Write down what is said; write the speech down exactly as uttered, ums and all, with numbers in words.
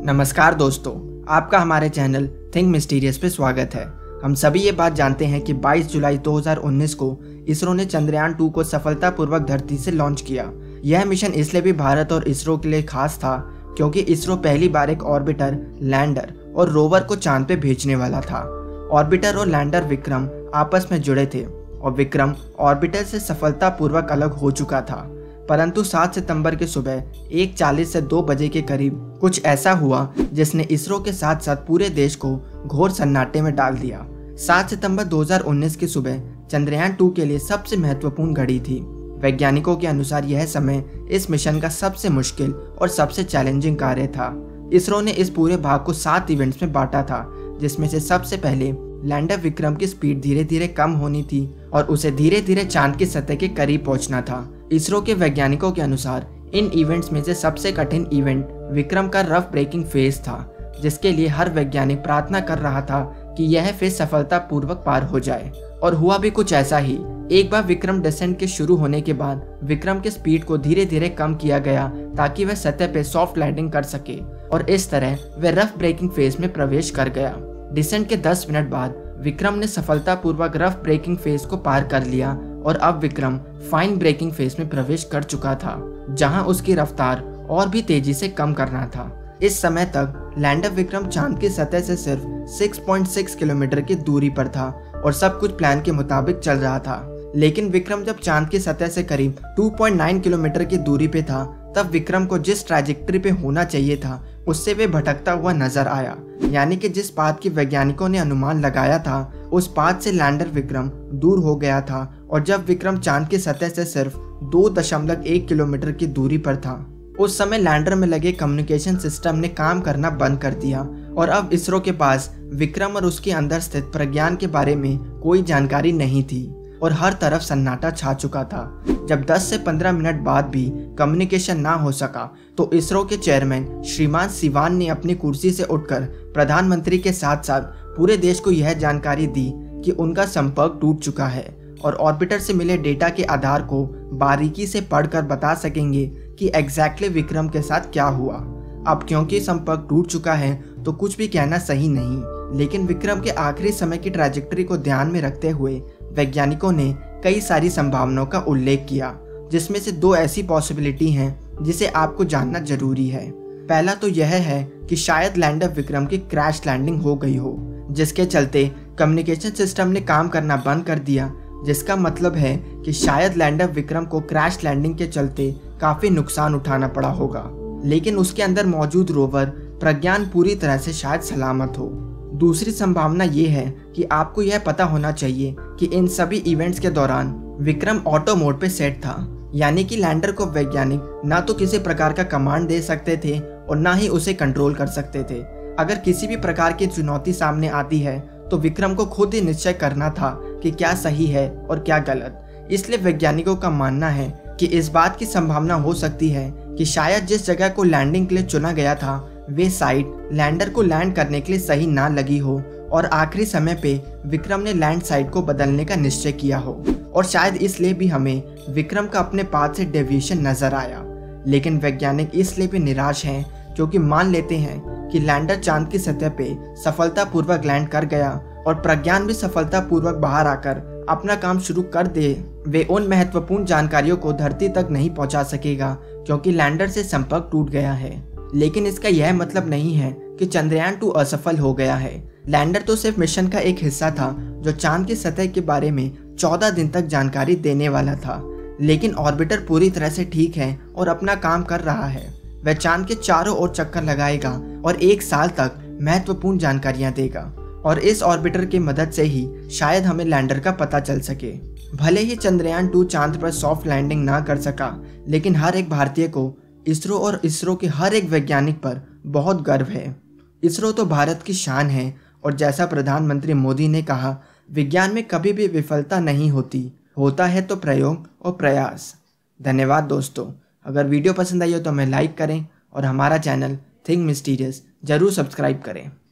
नमस्कार दोस्तों, आपका हमारे चैनल थिंक मिस्टीरियस पे स्वागत है। हम सभी ये बात जानते हैं कि बाईस जुलाई दो हज़ार उन्नीस को इसरो ने चंद्रयान टू को सफलतापूर्वक धरती से लॉन्च किया। यह मिशन इसलिए भी भारत और इसरो के लिए खास था क्योंकि इसरो पहली बार एक ऑर्बिटर, लैंडर और रोवर को चांद पे भेजने वाला था। ऑर्बिटर और लैंडर विक्रम आपस में जुड़े थे और विक्रम ऑर्बिटर से सफलतापूर्वक अलग हो चुका था। परंतु सात सितंबर की सुबह एक चालीस से दो बजे के करीब कुछ ऐसा हुआ जिसने इसरो के साथ साथ पूरे देश को घोर सन्नाटे में डाल दिया। सात सितंबर दो हज़ार उन्नीस की सुबह चंद्रयान टू के लिए सबसे महत्वपूर्ण घड़ी थी। वैज्ञानिकों के अनुसार यह समय इस मिशन का सबसे मुश्किल और सबसे चैलेंजिंग कार्य था। इसरो ने इस पूरे भाग को सात इवेंट्स में बांटा था, जिसमें से सबसे पहले लैंडर विक्रम की स्पीड धीरे धीरे कम होनी थी और उसे धीरे धीरे चांद की सतह के करीब पहुंचना था। इसरो के वैज्ञानिकों के अनुसार इन इवेंट्स में से सबसे कठिन इवेंट विक्रम का रफ ब्रेकिंग फेज था, जिसके लिए हर वैज्ञानिक प्रार्थना कर रहा था कि यह फेज सफलतापूर्वक पार हो जाए। और हुआ भी कुछ ऐसा ही। एक बार विक्रम डिसेंट के शुरू होने के बाद विक्रम के स्पीड को धीरे धीरे कम किया गया ताकि वह सतह पे सॉफ्ट लैंडिंग कर सके और इस तरह वह रफ ब्रेकिंग फेज में प्रवेश कर गया। डिसेंट के दस मिनट बाद विक्रम ने सफलतापूर्वक रफ ब्रेकिंग फेज को पार कर लिया और अब विक्रम फाइन ब्रेकिंग फेज में प्रवेश कर चुका था, जहां उसकी रफ्तार और भी तेजी से कम करना था। इस समय तक लैंडर विक्रम चांद की सतह से सिर्फ छह पॉइंट छह किलोमीटर की दूरी पर था और सब कुछ प्लान के मुताबिक चल रहा था। लेकिन विक्रम जब चांद की सतह से करीब दो पॉइंट नौ किलोमीटर की दूरी पे था, तब विक्रम को जिस ट्रैजेक्टरी पे होना चाहिए था उससे वे भटकता हुआ नजर आया। यानी कि जिस पाथ की वैज्ञानिकों ने अनुमान लगाया था, उस पाथ से लैंडर विक्रम दूर हो गया था और जब विक्रम चांद की सतह से सिर्फ दो दशमलव एक किलोमीटर की दूरी पर था, उस समय लैंडर में लगे कम्युनिकेशन सिस्टम ने काम करना बंद कर दिया और अब इसरो के पास विक्रम और उसके अंदर स्थित प्रज्ञान के बारे में कोई जानकारी नहीं थी और हर तरफ सन्नाटा छा चुका था। जब दस से पंद्रह मिनट बाद भी कम्युनिकेशन ना हो सका तो इसरो के चेयरमैन श्रीमान सिवान ने अपनी कुर्सी से उठकर प्रधानमंत्री के साथ साथ पूरे देश को यह जानकारी दी कि उनका संपर्क टूट चुका है और ऑर्बिटर से मिले डेटा के आधार को बारीकी से पढ़कर बता सकेंगे कि एग्जैक्टली विक्रम के साथ क्या हुआ। अब क्योंकि संपर्क टूट चुका है तो कुछ भी कहना सही नहीं, लेकिन विक्रम के आखिरी समय की ट्रैजेक्टरी को ध्यान में रखते हुए वैज्ञानिकों ने कई सारी संभावनाओं का उल्लेख किया, जिसमें से दो ऐसी पॉसिबिलिटी हैं जिसे आपको जानना जरूरी है। पहला तो यह है कि शायद लैंडर विक्रम की क्रैश लैंडिंग हो गई हो, जिसके चलते कम्युनिकेशन सिस्टम ने काम करना बंद कर दिया, जिसका मतलब है कि शायद लैंडर विक्रम को क्रैश लैंडिंग के चलते काफी नुकसान उठाना पड़ा होगा, लेकिन उसके अंदर मौजूद रोवर प्रज्ञान पूरी तरह से शायद सलामत हो। दूसरी संभावना ये है कि आपको यह पता होना चाहिए कि इन सभी इवेंट्स के दौरान विक्रम ऑटो मोड पे सेट था, यानी कि लैंडर को वैज्ञानिक ना तो किसी प्रकार का कमांड दे सकते थे और ना ही उसे कंट्रोल कर सकते थे। अगर किसी भी प्रकार की चुनौती सामने आती है तो विक्रम को खुद ही निश्चय करना था कि क्या सही है और क्या गलत। इसलिए वैज्ञानिकों का मानना है कि इस बात की संभावना हो सकती है कि शायद जिस जगह को लैंडिंग के लिए चुना गया था वे साइट लैंडर को लैंड करने के लिए सही ना लगी हो और आखिरी समय पे विक्रम ने लैंड साइट को बदलने का निश्चय किया हो और शायद इसलिए भी हमें विक्रम का अपने पाथ से डेविएशन नजर आया। लेकिन वैज्ञानिक इसलिए भी निराश हैं क्योंकि मान लेते हैं कि लैंडर चांद की सतह पे सफलतापूर्वक लैंड कर गया और प्रज्ञान भी सफलतापूर्वक बाहर आकर अपना काम शुरू कर दे, वे उन महत्वपूर्ण जानकारियों को धरती तक नहीं पहुंचा सकेगा क्योंकि लैंडर से संपर्क टूट गया है। लेकिन इसका यह मतलब नहीं है कि चंद्रयान टू असफल हो गया है। लैंडर तो सिर्फ मिशन का एक हिस्सा था जो चांद की सतह के बारे में चौदह दिन तक जानकारी देने वाला था, लेकिन ऑर्बिटर पूरी तरह से ठीक है और अपना काम कर रहा है। वह चांद के चारों ओर चक्कर लगाएगा और एक साल तक महत्वपूर्ण जानकारियां देगा और इस ऑर्बिटर की मदद से ही शायद हमें लैंडर का पता चल सके। भले ही चंद्रयान टू चांद पर सॉफ्ट लैंडिंग ना कर सका, लेकिन हर एक भारतीय को इसरो और इसरो के हर एक वैज्ञानिक पर बहुत गर्व है। इसरो तो भारत की शान है और जैसा प्रधानमंत्री मोदी ने कहा, विज्ञान में कभी भी विफलता नहीं होती, होता है तो प्रयोग और प्रयास। धन्यवाद दोस्तों। अगर वीडियो पसंद आई हो तो हमें लाइक करें और हमारा चैनल थिंक मिस्टीरियस जरूर सब्सक्राइब करें।